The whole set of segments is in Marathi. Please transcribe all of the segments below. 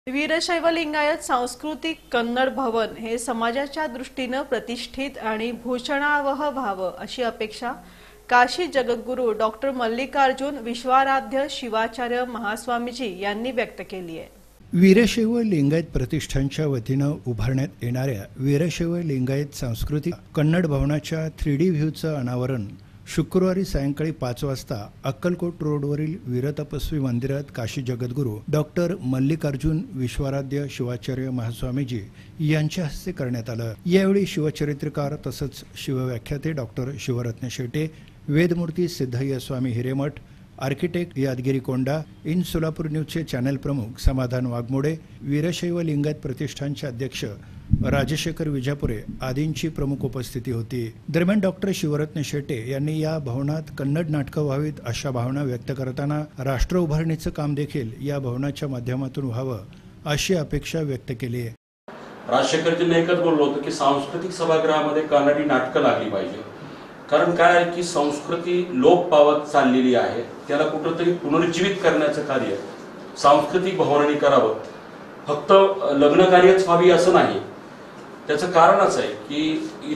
वीरशैव लिंगायत सांस्कृतिक कन्नड भवन हे समाजाच्या दृष्टीने प्रतिष्ठित आणि भूषणावह व्हावं अशी अपेक्षा काशी जगद्गुरू डॉक्टर मल्लिकार्जुन विश्वाराध्य शिवाचार्य महास्वामीजी यांनी व्यक्त केली आहे। वीरशैव लिंगायत प्रतिष्ठानच्या वतीनं उभारण्यात येणाऱ्या वीरशैव लिंगायत सांस्कृतिक कन्नड भवनाच्या 3D व्ह्यूचं अनावरण शुक्रवारी सायंकाळी 5 वाजता अक्कलकोट रोडवरील वीरतपस्वी मंदिरात काशी जगद्गुरू डॉक्टर मल्लिकार्जुन विश्वाराध्य शिवाचार्य महास्वामीजी यांच्या हस्ते करण्यात आलं। यावेळी शिवचरित्रकार तसंच शिवव्याख्याते डॉक्टर शिवरत्न शेटे, वेदमूर्ती सिद्धय्या स्वामी हिरेमठ, आर्किटेक्ट यादगिरी कोंडा, इन सोलापूर न्यूजचे चॅनल प्रमुख समाधान वाघमोडे, वीरशैव लिंगायत प्रतिष्ठानचे अध्यक्ष राजशेखर विजापुरे आदींची प्रमुख उपस्थिती होती। दरम्यान डॉक्टर शिवरत्न शेटे यांनी या भवनात कन्नड नाटकं व्हावीत अशा भावना व्यक्त करताना राष्ट्र उभारणीचं काम देखील या भवनाच्या माध्यमातून व्हावं अशी अपेक्षा व्यक्त केली आहे। राजशेखरजींनी एकच बोललो होतं की सांस्कृतिक सभागृहामध्ये कन्नडी नाटकं लागली पाहिजे, कारण काय आहे की संस्कृती लोप पावत चाललेली आहे, त्याला कुठेतरी पुनर्जीवित करण्याचं कार्य सांस्कृतिक भवनाने करावं। फक्त लग्न कार्यच व्हावी असं नाही, त्याचं कारणच आहे की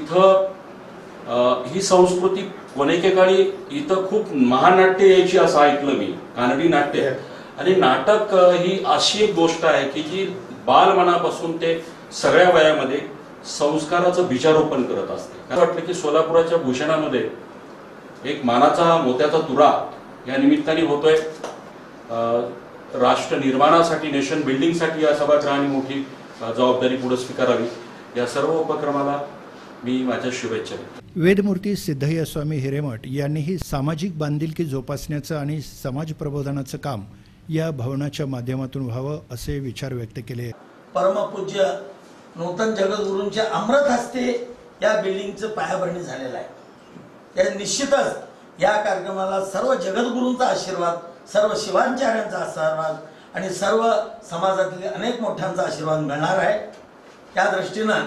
इथं ही संस्कृती कोणेकेकाळी इथं खूप महानाट्य यायची असं ऐकलं मी, कानडी नाट्य। आणि नाटक ही अशी एक गोष्ट आहे की जी बालमनापासून ते सगळ्या वयामध्ये संस्काराचं बीजारोपण करत असते। काय वाटलं की सोलापुराच्या भूषणामध्ये एक मानाचा मोत्याचा तुरा या निमित्ताने होतोय। राष्ट्र निर्माणासाठी, नेशन बिल्डिंगसाठी या सभागृहाने मोठी जबाबदारी पुढे स्वीकारावी, या सर्व उपक्रमाला मी माझ्या शुभेच्छा देतो। वेदमूर्ती सिद्धय्या स्वामी हिरेमठ यांनीही सामाजिक बांधिलकी जोपासण्याचं आणि समाज प्रबोधनाचं काम या भवनाच्या माध्यमातून व्हावं असे विचार व्यक्त केले। परमपूज्य नूतन जगद्गुरूंच्या अमृत हस्ते या बिल्डिंगचं पायाभरणी झालेलं आहे। त्या निश्चितच या कार्यक्रमाला सर्व जगद्गुरूंचा आशीर्वाद, सर्व शिवाचार्यांचा आशीर्वाद आणि सर्व समाजातील अनेक मोठ्यांचा आशीर्वाद मिळणार आहे। त्या दृष्टीनं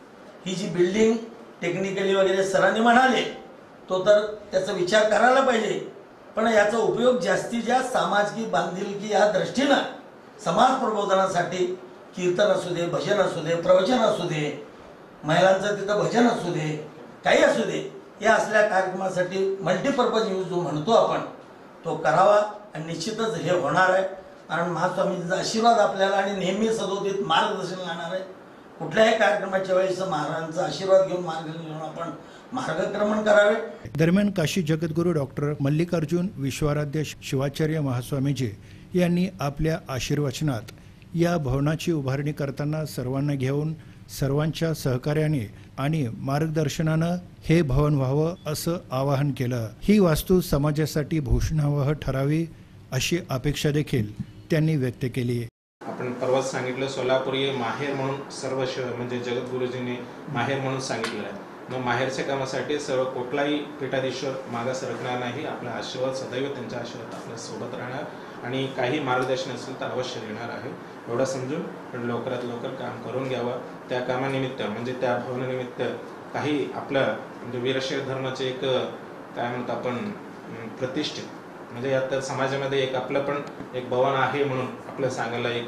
ही जी बिल्डिंग टेक्निकली वगैरे सरांनी म्हणाले तो तर त्याचा विचार करायला पाहिजे, पण याचा उपयोग जास्तीत जास्त सामाजिक बांधिलकी या दृष्टीनं समाज प्रबोधनासाठी कीर्तन असू दे, भजन असू दे, प्रवचन असू दे, महिलांचं तिथं भजन असू दे, काही असू दे, या असल्या कार्यक्रमासाठी मल्टीपर्पज यूज जो म्हणतो आपण तो करावा आणि निश्चितच हे होणार आहे। कारण महास्वामींचा आशीर्वाद आपल्याला आणि नेहमी सदोदित मार्गदर्शन राहणार आहे। कुठल्याही कार्यक्रमाच्या वेळेस महाराजांचा आशीर्वाद घेऊन मार्गदर्शन घेऊन आपण मार्गक्रमण करावे। दरम्यान काशी जगद्गुरू डॉक्टर मल्लिकार्जुन विश्वाराध्य शिवाचार्य महास्वामीजी यांनी आपल्या आशीर्वचनात या भवनाची उभारणी करताना सर्वांना घेऊन सर्वांच्या सहकार्याने आणि मार्गदर्शनानं हे भवन व्हावं असं आवाहन केलं। ही वास्तू समाजासाठी भूषणावह ठरावी अशी अपेक्षा देखील त्यांनी व्यक्त केली। आपण परवाच सांगितलं सोलापुरी माहेर म्हणून सर्व म्हणजे जगद्गुरुजींनी माहेर म्हणून सांगितलं आहे। मग माहेरच्या कामासाठी सर्व कुठलाही पीठाधीश्वर मागा सरकणार नाही। आपला आशीर्वाद सदैव त्यांच्या आशीर्वाद आपल्या सोबत राहणार आणि काही मार्गदर्शन असेल तर अवश्य देणार आहे, एवढं समजून लवकरात लवकर काम करून घ्यावं। त्या कामानिमित्त म्हणजे त्या भवनानिमित्त काही आपलं म्हणजे वीरशैव धर्माचे एक काय म्हणतो आपण प्रतिष्ठित म्हणजे यात समाजामध्ये एक आपलं पण एक भवन आहे म्हणून आपलं सांगायला एक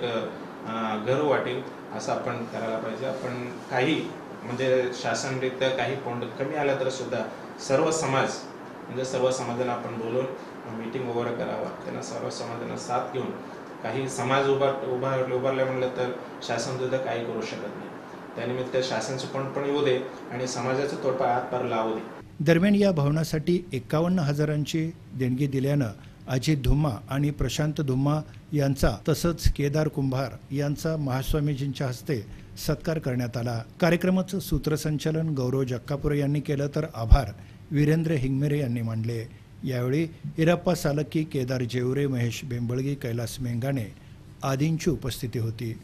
गर्व वाटेल असं आपण करायला पाहिजे। आपण काही म्हणजे शासनरित्या काही फंड कमी आला तर सुद्धा सर्व समाज म्हणजे सर्व समाजाला आपण बोलून मीटिंग वगैरे करावा, त्यांना सर्व समाजाला साथ घेऊन काही समाज उभारले म्हणलं तर शासन सुद्धा काही करू शकत नाही। त्यानिमित्त शासनाचे फंड पण येऊ दे आणि समाजाचं तोडपा हातभार लावू दे। दरम्यान या भवनासाठी 51,000ची देणगी दिल्यानं अजित धुम्मा आणि प्रशांत धुम्मा यांचा तसंच केदार कुंभार यांचा महास्वामीजींच्या हस्ते सत्कार करण्यात आला। कार्यक्रमाचं सूत्रसंचालन गौरव जक्कापुरे यांनी केलं तर आभार वीरेंद्र हिंगमेरे यांनी मानले। यावेळी इराप्पा सालक्की, केदार जेवरे, महेश बेंबळगी, कैलास मेंगाणे आदींची उपस्थिती होती।